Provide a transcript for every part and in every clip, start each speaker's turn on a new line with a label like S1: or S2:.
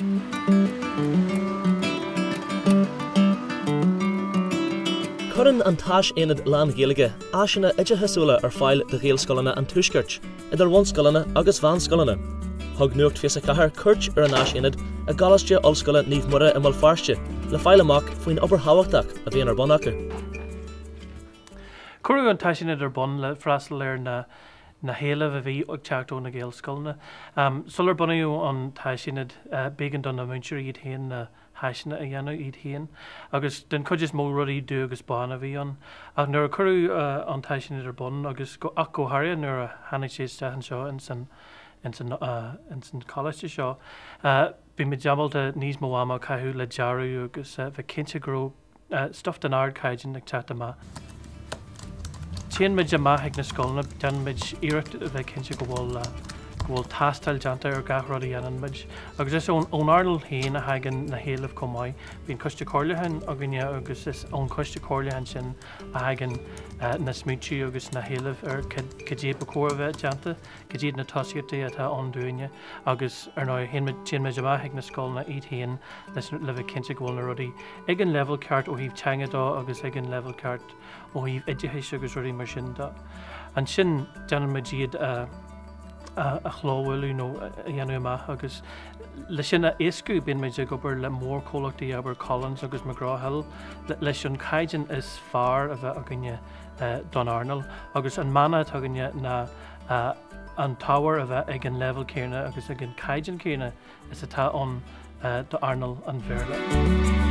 S1: Curann an Áisaonad Lán-Ghaeilge áiseanna idithe ar fáil de gColáiste an tuaisceart, idir bhonscoileanna agus bhanscoileanna. Thug nuacht fios a chathair cuirt ar an Áisaonad a gColáiste Ollscoile Naomh Muire i Feirste, le fáil amach faoin obair habachtach a bhíonn ar bon acu.
S2: Cuireadh an Áisaonad ar bon le freastal ar na héalamh a bhí ag teachtó na gColáiste. Sular bunaíú an Áisaonad bégan don na Muire iad haon na Áiseanna a dhéanamh iad haon, agus den chuid is mó rudaí dú agus bán a bhí an. Ach nuair a cuireadh an Áisaonad ar bon agus go háirithe nuair a tháinig sé isteach seo in san Gcoláiste seo. Bhí me deabalta níos mó ama caithú le dearú agus bheith cinnte gró stuff den ard caighdean ag teachta má. Tíon mid amach ag na scoilna, den mid iirecht a bheith cinnte go bhfuil tastal deanta ar gath rudaí anan mid. Agus is ón ardal haon a hagan na héalamh comáid. Bhín coiste cóirleathan a gine agus is ón coiste cóirleathan sin a hagan na smúitiú agus na héalamh ar cadéad a cóir bheith deanta, cadéad na tosaíochtaí atá ón dúine, agus ar ná tíon mid amach ag na scoilna iad haon leis le bheith cinnte go bhfuil na rudaí. Ag an level ceart ó híomh teangadá agus ag an level ceart ó híomh idithe agus rudaí mar sin dá. An sin deanann mid iad a chlóhfuilú nó a dhéanú amach agus leis sin a éascú bíonn méid ag obair le mór cólachtaí aber Collins agus McGraw-Hill leis an caighdean is fearr a bheith a gine Don Arnold agus an mana a gine na an táhar a bheith ag an level céirne agus ag an caighdean céirne is atá ón do Arnold an bhéarla.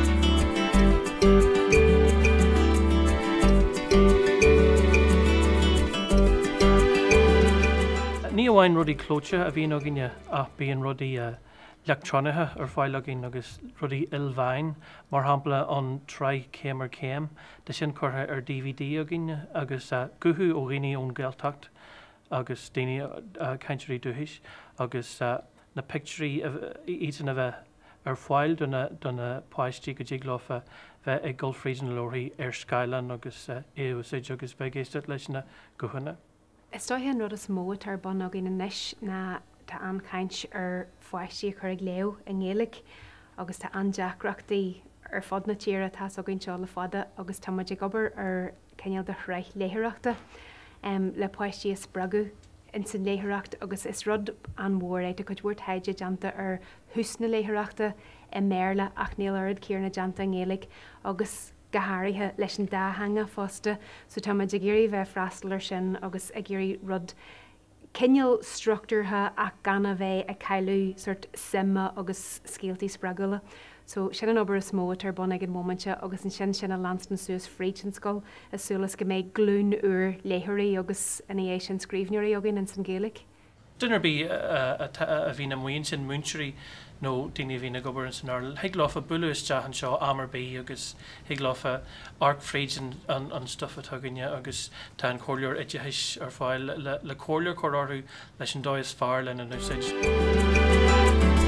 S2: Ní bhhain rudaí clóite a bhíon gine ach bíon rudaí electronithe ar fáil agin agus rudaí ilmhain, mar hampla an trí céim ar céim, de sin chutha ar DVD agin agus guthú ó ghaoine ón Gaeltacht agus daoine caintirí dúthais agus na picturí ítan a bheith ar fáil donna páistí go ddíglofa bheith ag Gulfrísan lóirí ar Skylan agus éúsid agus bheith géisteart leis na guhanna.
S3: Is dó hen rud is mó tar bon a gin inis na tá an caint ar foiistí chur ag leo in Gaeilge agus tá an deacreachtaí ar fod na tíre tá a gin seo le fada agus tá muid gobar ar ceal de chreith léthireachta le poistí is spragu in san léthireacht agus is rud an mhór éit a chud bhúir taide deanta ar húsna léthireachta i méle ach níl ard cíarna deanta in Gaeilge agus gathairithe leis an dáthanga fásta, so tá muid a géirí bheith freastal sin agus a géirí rud cineal struchtúrtha ach ganna bheith a cailú sort simma agus scéaltaí spragula. So sin an obair is mó tar bon ag an mómente agus an sin a lanstan suas fríd an scoil is sulas go méid glún úr léthirí agus in é sin scríbhneoirí agin in san Gaeilge.
S2: Dunar bí a bhí na muon sin Muintirí nó daoine bhína gobar an san Ireland. Hiagláfa buú isteach an seo Amarbí agus hiagláfa arc fríd an stuff atá gine agus tá an cóirleor idithe ar fáil le cóirleor choráthú leis an dóis fearr lena núsid.